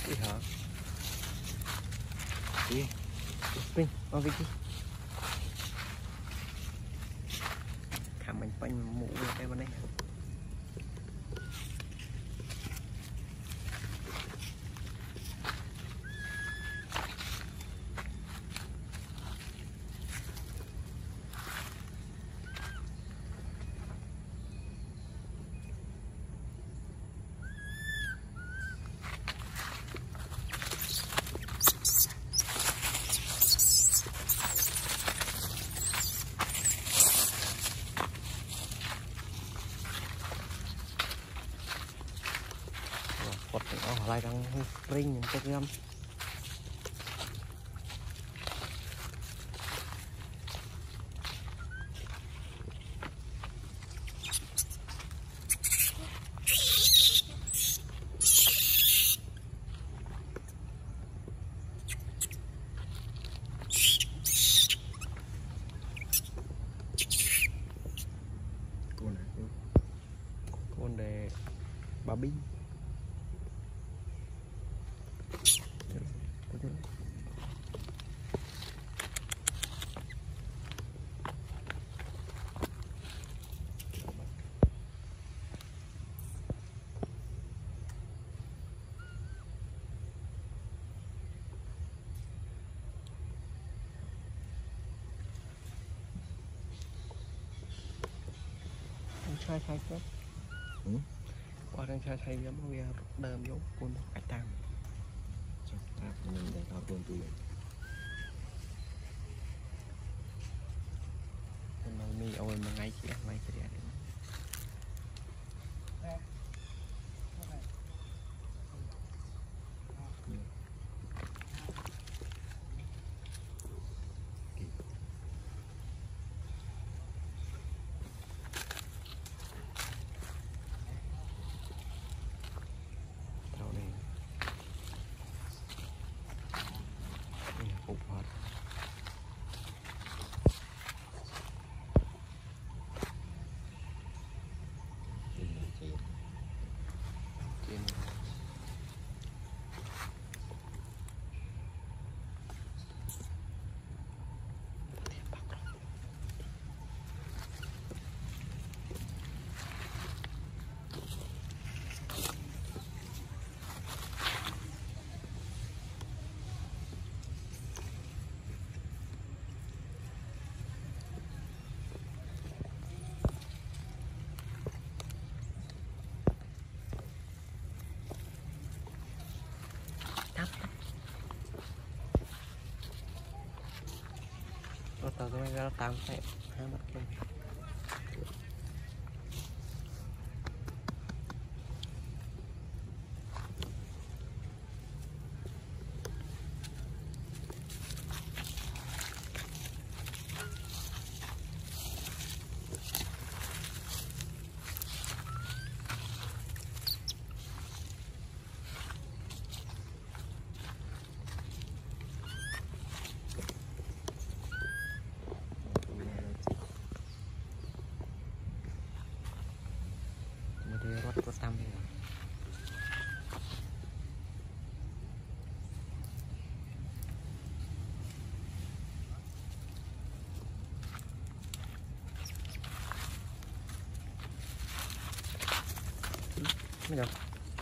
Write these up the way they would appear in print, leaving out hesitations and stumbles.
Đi hả? Đi. Pin, mau đi. Khám mình quanh mũ cái bên đây. Lại đang spring những cái găm con để bà binh. Sai sai quá. Qua đang sai sai giống bây giờ đơm giống con cải tam. Mình để thao con tùy. Mà mi ôi mà ngay chị ăn ngay chị ăn. Tao sẽ ra tao sẽ hai mặt lên. Rốt có tâm rồi. Mới được.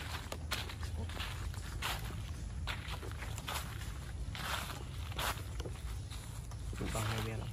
Chúng con hay biết lắm.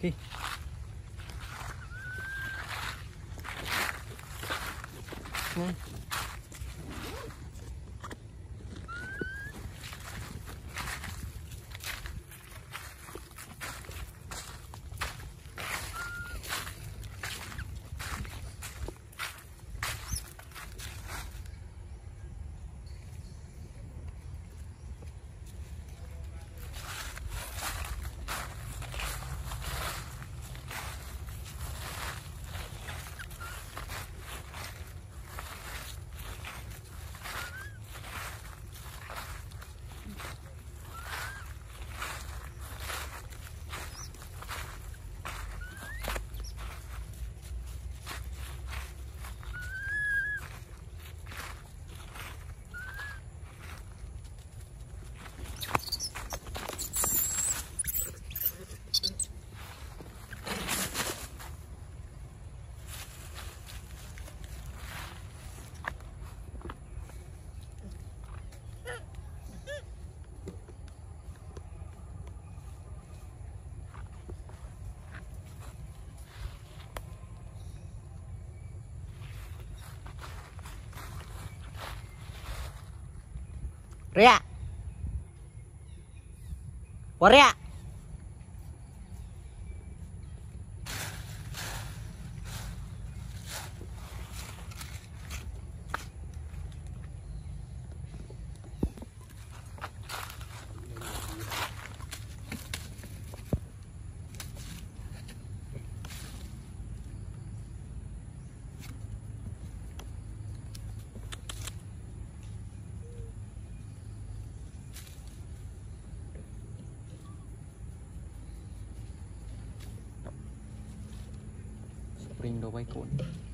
Đi. Nè. Ria. Ria. Spring đồ bay cuốn.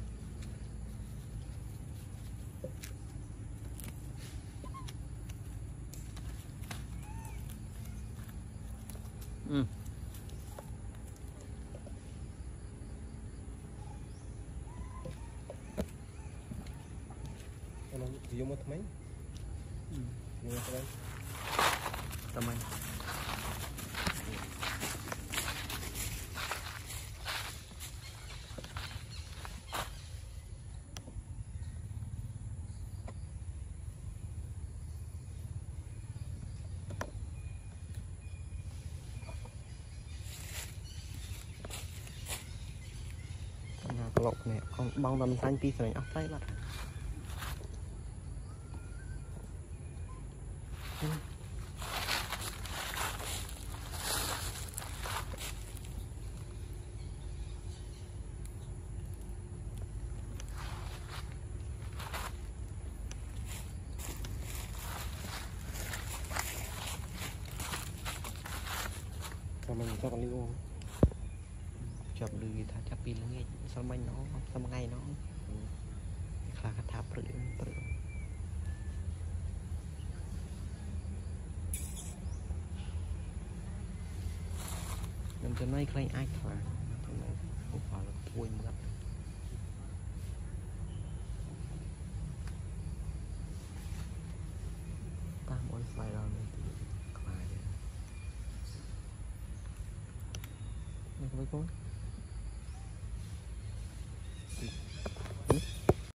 Dùng một mấy? Dùng một mấy? Tầm anh. Lộc nè, con bong tầm xanh tí rồi nhóc tay lại. Sao mình cho con lưu chập lư thà chập pin nghe sao mình nó sao ngày nó khá khá tháp rồi nên cho nó khai ai thà không phải là quên mất ta mỗi slide ra này thì khai này với con